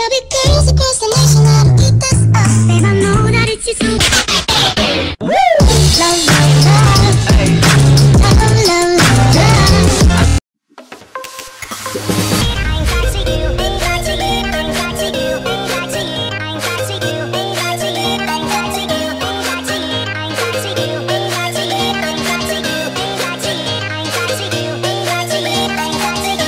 Little big girls across the nation that'll eat this up. Babe, I know that it's just so love, love, love. Love, love, love, love. I'm got to you, I'm got to you, I'm got to you, I'm got to you, I'm got to you, I'm got to you, I'm got to you, I'm got to you, I'm got to you, I'm got to you, I'm got to you, I'm got to you, I'm got to you, I'm got to you, I'm got to you.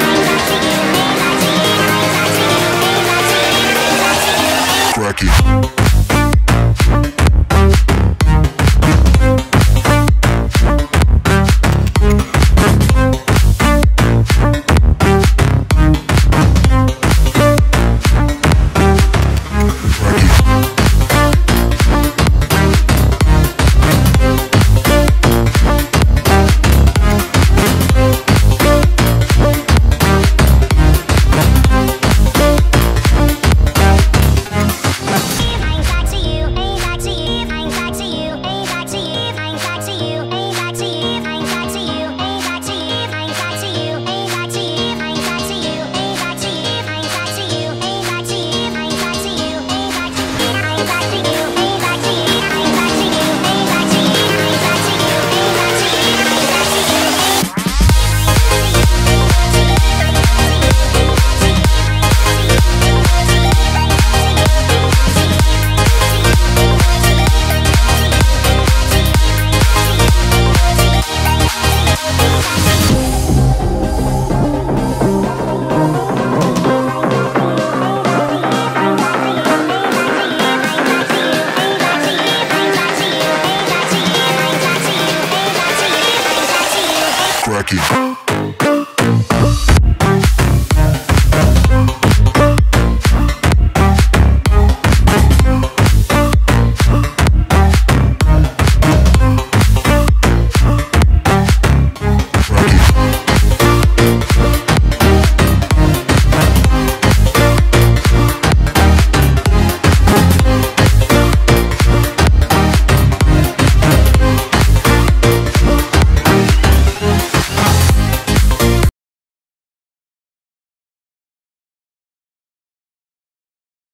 Rocky.